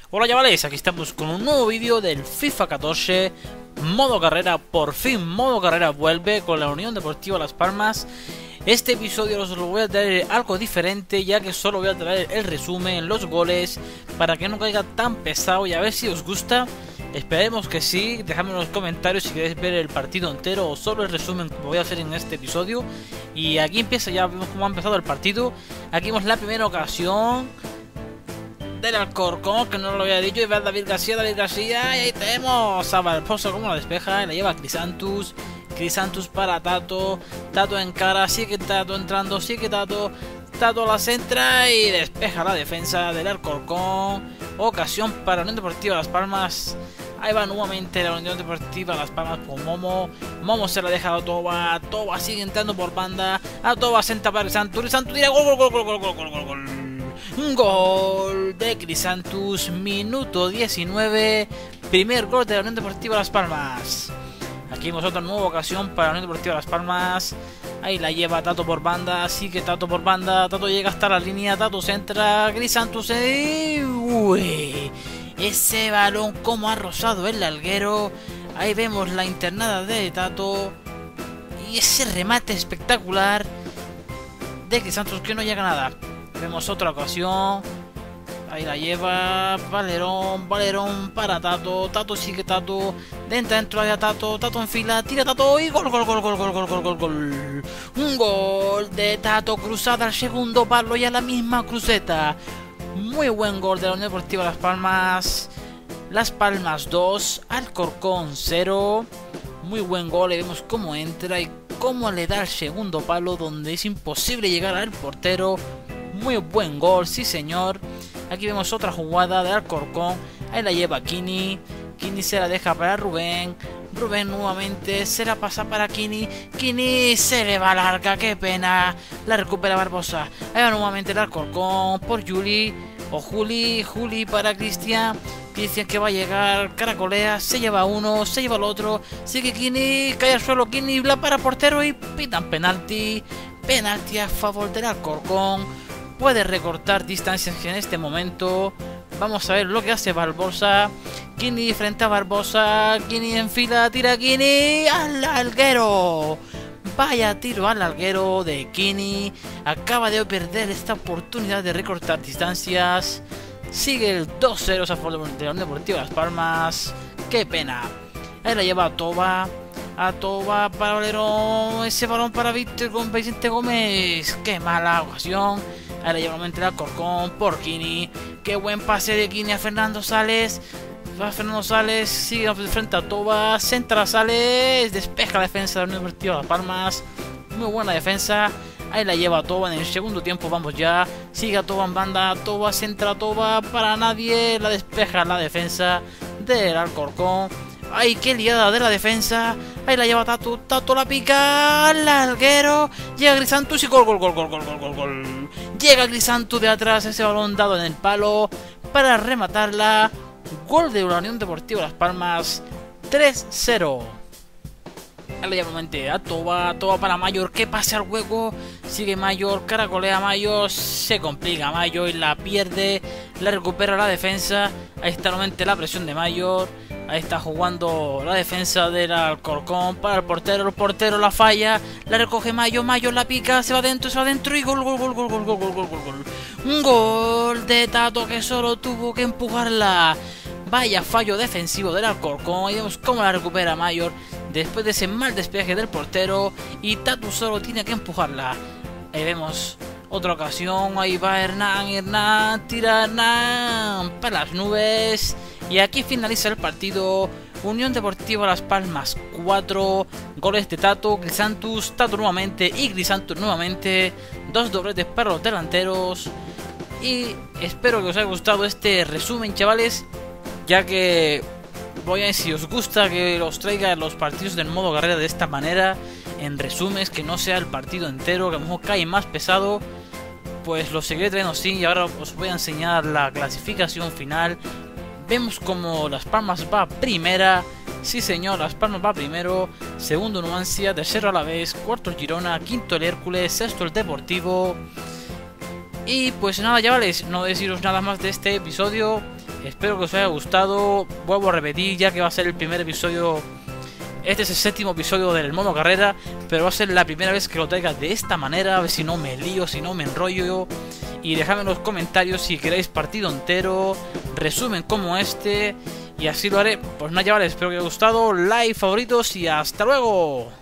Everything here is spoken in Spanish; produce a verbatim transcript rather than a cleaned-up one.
Hola chavales, aquí estamos con un nuevo vídeo del FIFA catorce modo carrera. Por fin modo carrera vuelve con la Unión Deportiva Las Palmas. Este episodio os lo voy a traer algo diferente, ya que solo voy a traer el resumen, los goles, para que no caiga tan pesado y a ver si os gusta. Esperemos que sí, dejadme en los comentarios si queréis ver el partido entero o solo el resumen como voy a hacer en este episodio. Y aquí empieza, ya vemos cómo ha empezado el partido. Aquí vemos la primera ocasión del Alcorcón, que no lo había dicho, y ve a David García, David García, y ahí tenemos a Barbosa como la despeja, y la lleva a Crisantus, Crisantus para Tato, Tato en cara, sigue Tato entrando, sigue Tato, Tato la centra y despeja la defensa del Alcorcón. Ocasión para la Unión Deportiva Las Palmas. Ahí va nuevamente la Unión Deportiva Las Palmas con Momo. Momo se la deja a Toba. Toba sigue entrando por banda. A Toba senta para Crisantus. Crisantus tira gol, gol, gol, gol, gol, gol, gol, gol. Un gol de Crisantus, minuto diecinueve. Primer gol de la Unión Deportiva Las Palmas. Aquí vemos otra nueva ocasión para la Unión Deportiva Las Palmas. Ahí la lleva Tato por banda. Sigue Tato por banda. Tato llega hasta la línea. Tato centra. Crisantus. Eh, uy. Ese balón como ha rozado el larguero. Ahí vemos la internada de Tato. Y ese remate espectacular de Crisantus que no llega a nada. Vemos otra ocasión. Ahí la lleva Valerón, Valerón para Tato. Tato sigue Tato. Dentro dentro de Tato. Tato en fila. Tira Tato y gol, gol, gol, gol, gol, gol, gol, gol, gol. Un gol de Tato cruzada al segundo palo y a la misma cruceta. Muy buen gol de la Unión Deportiva Las Palmas. Las Palmas dos, Alcorcón cero. Muy buen gol. Y vemos cómo entra y cómo le da el segundo palo donde es imposible llegar al portero. Muy buen gol, sí señor. Aquí vemos otra jugada de Alcorcón. Ahí la lleva Kini. Kini se la deja para Rubén. Rubén nuevamente se la pasa para Kini. Kini se le va larga, qué pena. La recupera Barbosa. Ahí va nuevamente el Alcorcón por Juli. O Juli, Juli para Cristian. Cristian que va a llegar, caracolea, se lleva uno, se lleva el otro. Sigue Kini, cae al suelo Kini, la para portero y pitan penalti. Penalti a favor del Alcorcón. Puede recortar distancias en este momento. Vamos a ver lo que hace Barbosa. Kini frente a Barbosa. Kini en fila. Tira Kini al larguero. Vaya tiro al larguero de Kini. Acaba de perder esta oportunidad de recortar distancias. Sigue el dos cero a favor de la Unión Deportiva Las Palmas. Qué pena. Ahí la lleva a Toba. A Toba para Valerón. Ese balón para Víctor con Vicente Gómez. Qué mala ocasión. Ahí la lleva nuevamente el Alcorcón por Kini. Qué buen pase de Kini a Fernando Sales. Va Fernando Sales, sigue frente a Toba. Centra Sales, despeja la defensa de la Unión Deportiva Las Palmas. Muy buena defensa. Ahí la lleva Toba en el segundo tiempo. Vamos ya. Sigue a Toba en banda. Toba centra Toba para nadie. La despeja la defensa del Alcorcón. ¡Ay, qué liada de la defensa! Ahí la lleva Tato, Tato la pica al larguero. Llega Crisantus y gol, gol, gol, gol, gol, gol, gol, gol. Llega Crisantus de atrás, ese balón dado en el palo para rematarla. Gol de la Unión Deportiva Las Palmas, tres cero. Ahí la lleva nuevamente a Toba, Toba para Mayor, que pase al hueco. Sigue Mayor, caracolea a Mayor, se complica Mayor y la pierde. La recupera la defensa. Ahí está nuevamente la presión de Mayor. Ahí está jugando la defensa del Alcorcón para el portero. El portero la falla. La recoge Mayo. Mayo la pica. Se va adentro. Se va adentro. Y gol, gol, gol, gol, gol, gol, gol, gol, gol, gol. Un gol de Tato que solo tuvo que empujarla. Vaya fallo defensivo del Alcorcón. Y vemos cómo la recupera Mayor después de ese mal despeje del portero. Y Tato solo tiene que empujarla. Ahí vemos otra ocasión. Ahí va Hernán. Hernán. Tira Hernán para las nubes. Y aquí finaliza el partido. Unión Deportiva Las Palmas cuatro. Goles de Tato, Crisantus, Tato nuevamente y Crisantus nuevamente. Dos dobletes para los delanteros. Y espero que os haya gustado este resumen, chavales. Ya que voy a ver si os gusta que os traiga los partidos del modo carrera de esta manera. En resúmenes, que no sea el partido entero, que a lo mejor cae más pesado. Pues lo seguiré trayendo así. Y ahora os voy a enseñar la clasificación final. Vemos como Las Palmas va primera. Sí señor, Las Palmas va primero. Segundo Numancia, tercero Alavés, cuarto el Girona, quinto el Hércules, sexto el Deportivo. Y pues nada, chavales, no deciros nada más de este episodio. Espero que os haya gustado. Vuelvo a repetir, ya que va a ser el primer episodio. Este es el séptimo episodio del modo carrera, pero va a ser la primera vez que lo traiga de esta manera. A ver si no me lío, si no me enrollo. Y dejadme en los comentarios si queréis partido entero, resumen como este, y así lo haré. Pues nada, chavales, espero que os haya gustado. Like, favoritos y hasta luego.